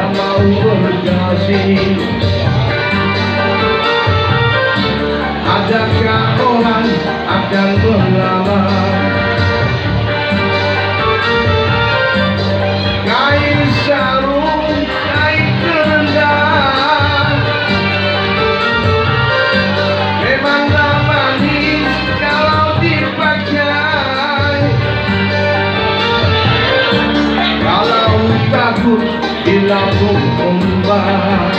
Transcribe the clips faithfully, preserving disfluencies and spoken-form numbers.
tak mau berkasih. Adakah orang akan melamar kain sarung, kain kerendang? Memanglah manis kalau dipakai. Kalau takut dilambung ombak,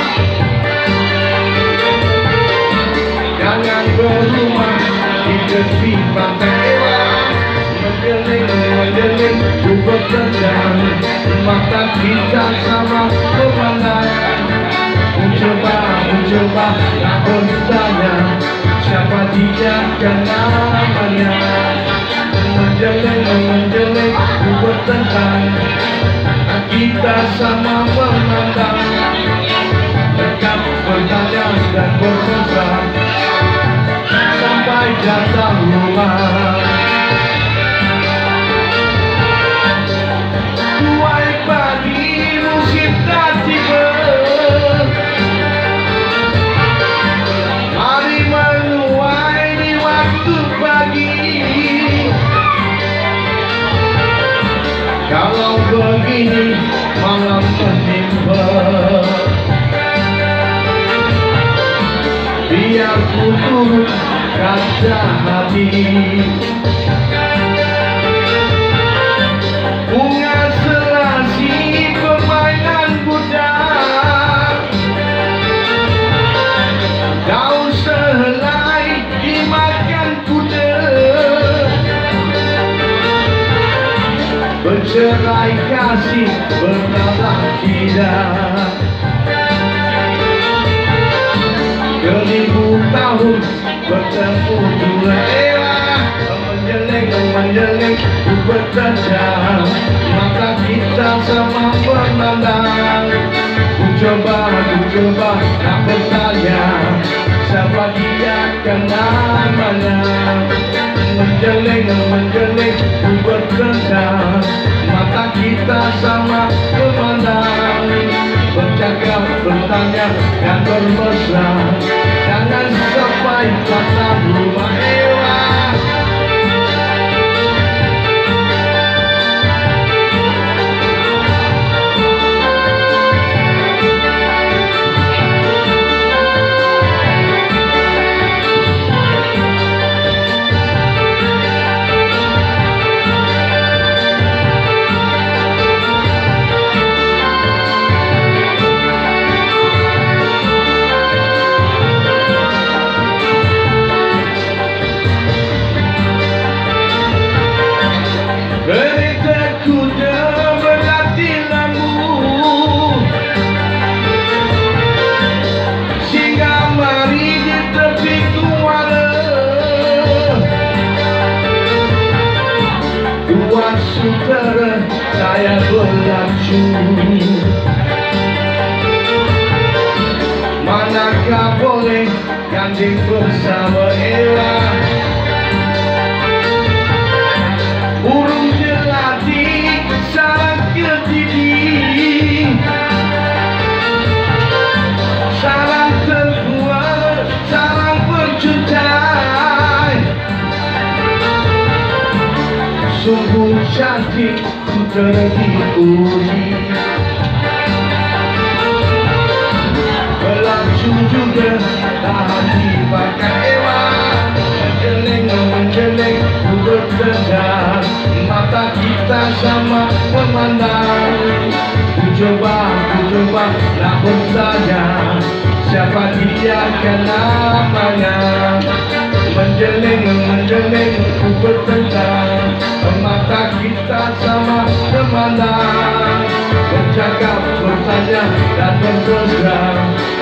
jangan berumah di tepi pantai. Menjeling, menjeling, ku bertendang, mata kita sama pemandangan. Ku coba, ku coba, nak bertanya siapa dia dan namanya. Menjeling, menjeling, ku bertendang, kita sama memandang. Dekat bertanya dan bermesra sampai datang rumah. Tuai pagi musim dah tiba, mari menuai di waktu pagi. Kalau begini malam menimba, biar ku turut kata hati. Bunga selasi permainan budak, daun sehelai dimakan kuda. Bercerai kasih bertalah tidak, seribu tahun bertemu dua era. Menjeling, menjeling, ku bertendang, mata kita sama memandang. Ku coba, ku coba, nak bertanya siapa dia dan namanya. Menjeling, menjeling, ku bertendang, mata kita sama memandang. Bercakap, bertanya, dan bermesra, jangan sampai kata rumah ewa. Kereta kuda berlatih lambu, singgah mari di tepi kuala. Tuan sutera saya berlacun, manakah boleh ganding bersama Ella. Burung jelati sarang kedidi, sarang terbuat, sarang berjutai. Sungguh cantik sutera diuji, berlangsung juga tahan dipakai ewa. Menjeling, menjeling, ku bertendang, mata kita sama memandang. Ku coba, ku coba, nak bertanya siapa dia dan namanya. Menjeling, menjeling, ku bertendang, mata kita sama memandang. Bercakap, bertanya dan bermesra,